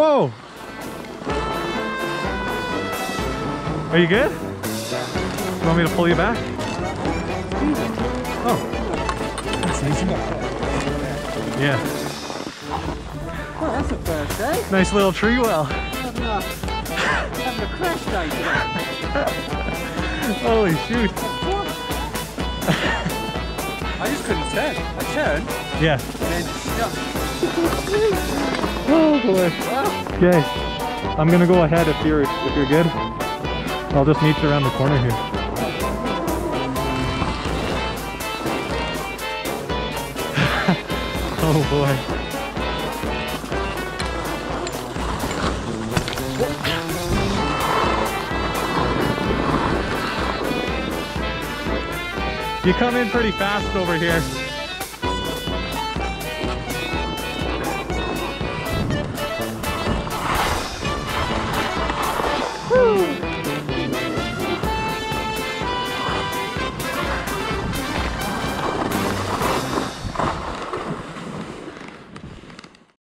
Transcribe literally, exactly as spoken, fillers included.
Whoa! Are you good? You want me to pull you back? Oh. That's easy. Yeah. Well, that's a first, eh? Nice little tree well. Having a, having a crash day today. Holy shoot. I just couldn't turn. I turned. Yeah. And then, yeah. Oh boy. Okay. I'm gonna go ahead if you're if you're good. I'll just meet you around the corner here. Oh boy. You come in pretty fast over here.